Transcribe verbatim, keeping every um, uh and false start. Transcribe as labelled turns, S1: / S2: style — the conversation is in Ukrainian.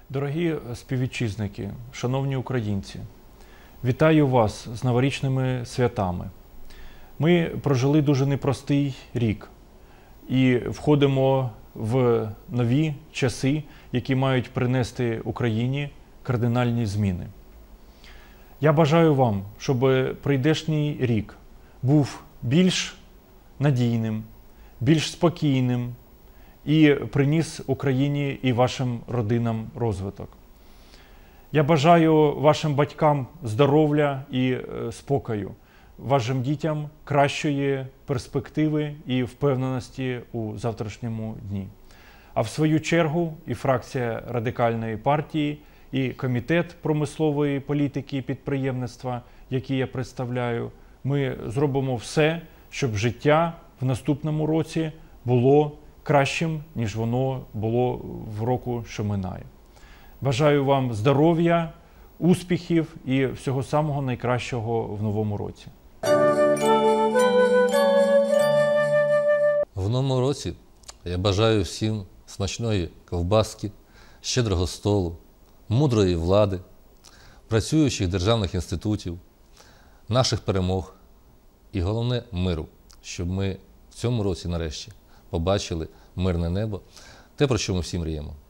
S1: Дорогі співвітчизники, шановні українці, вітаю вас з новорічними святами. Ми прожили дуже непростий рік і входимо в нові часи, які мають принести Україні кардинальні зміни. Я бажаю вам, щоб прийдешній рік був більш надійним, більш спокійним і приніс Україні і вашим родинам розвиток. Я бажаю вашим батькам здоров'я і спокою, вашим дітям кращої перспективи і впевненості у завтрашньому дні. А в свою чергу і фракція Радикальної партії, і Комітет промислової політики і підприємництва, який я представляю, ми зробимо все, щоб життя в наступному році було кращим, ніж воно було в року, що минає. Бажаю вам здоров'я, успіхів і всього самого найкращого в новому році.
S2: В новому році я бажаю всім смачної ковбаски, щедрого столу, мудрої влади, працюючих державних інститутів, наших перемог і, головне, миру, щоб ми в цьому році нарешті побачили мирне небо, те, про що ми всі мріємо.